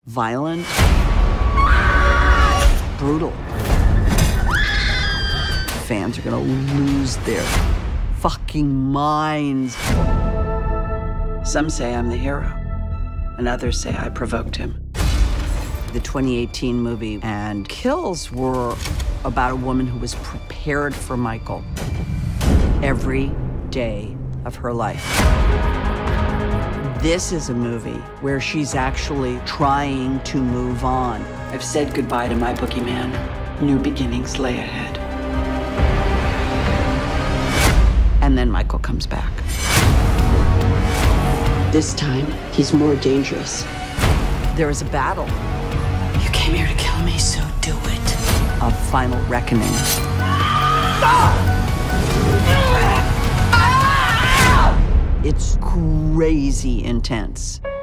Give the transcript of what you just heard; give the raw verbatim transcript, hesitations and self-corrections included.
violent, brutal. Fans are gonna lose their fucking minds. Some say I'm the hero, and others say I provoked him. The twenty eighteen movie and Kills were about a woman who was prepared for Michael every day of her life. This is a movie where she's actually trying to move on. I've said goodbye to my boogeyman. New beginnings lay ahead. And then Michael comes back. This time, he's more dangerous. There is a battle. You came here to kill me, so do it. A final reckoning. It's crazy intense.